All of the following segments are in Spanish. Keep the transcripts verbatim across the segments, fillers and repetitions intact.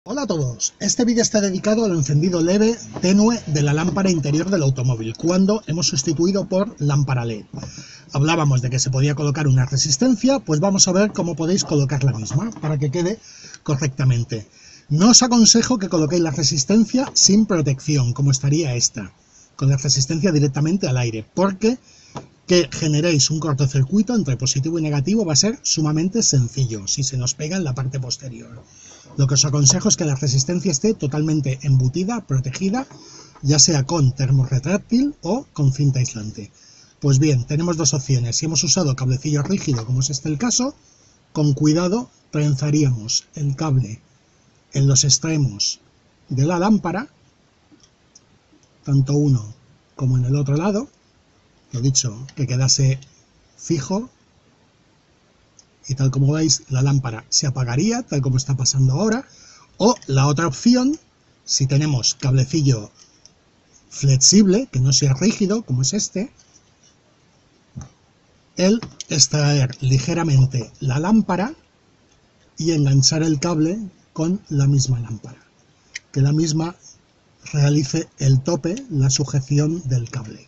Hola a todos, este vídeo está dedicado al encendido leve tenue de la lámpara interior del automóvil, cuando hemos sustituido por lámpara L E D. Hablábamos de que se podía colocar una resistencia, pues vamos a ver cómo podéis colocar la misma, para que quede correctamente. No os aconsejo que coloquéis la resistencia sin protección, como estaría esta, con la resistencia directamente al aire, porque que generéis un cortocircuito entre positivo y negativo va a ser sumamente sencillo, si se nos pega en la parte posterior. Lo que os aconsejo es que la resistencia esté totalmente embutida, protegida, ya sea con termorretráctil o con cinta aislante. Pues bien, tenemos dos opciones. Si hemos usado cablecillo rígido, como es este el caso, con cuidado trenzaríamos el cable en los extremos de la lámpara, tanto uno como en el otro lado, lo dicho, que quedase fijo, y tal como veis la lámpara se apagaría, tal como está pasando ahora. O la otra opción, si tenemos cablecillo flexible, que no sea rígido, como es este, el extraer ligeramente la lámpara y enganchar el cable con la misma lámpara, que la misma realice el tope, la sujeción del cable.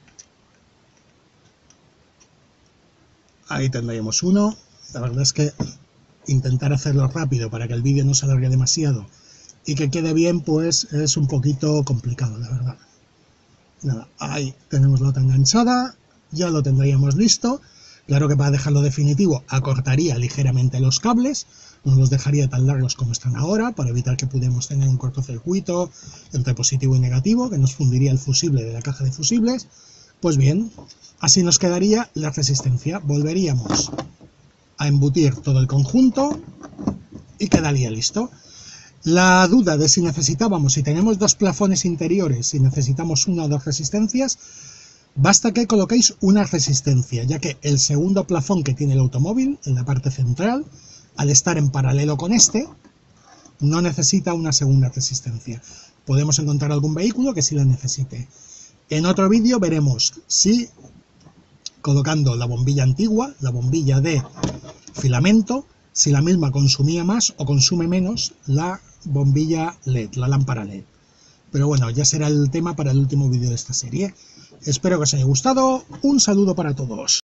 Ahí tendríamos uno. La verdad es que intentar hacerlo rápido para que el vídeo no se alargue demasiado y que quede bien, pues es un poquito complicado, la verdad. Nada, ahí tenemos la otra enganchada, ya lo tendríamos listo. Claro que para dejarlo definitivo acortaría ligeramente los cables, no los dejaría tan largos como están ahora, para evitar que pudiéramos tener un cortocircuito entre positivo y negativo, que nos fundiría el fusible de la caja de fusibles. Pues bien, así nos quedaría la resistencia. Volveríamos a embutir todo el conjunto y quedaría listo. La duda de si necesitábamos, si tenemos dos plafones interiores, si necesitamos una o dos resistencias, basta que coloquéis una resistencia, ya que el segundo plafón que tiene el automóvil, en la parte central, al estar en paralelo con este, no necesita una segunda resistencia. Podemos encontrar algún vehículo que sí la necesite. En otro vídeo veremos si, colocando la bombilla antigua, la bombilla de filamento, si la misma consumía más o consume menos la bombilla L E D, la lámpara L E D. Pero bueno, ya será el tema para el último vídeo de esta serie. Espero que os haya gustado. Un saludo para todos.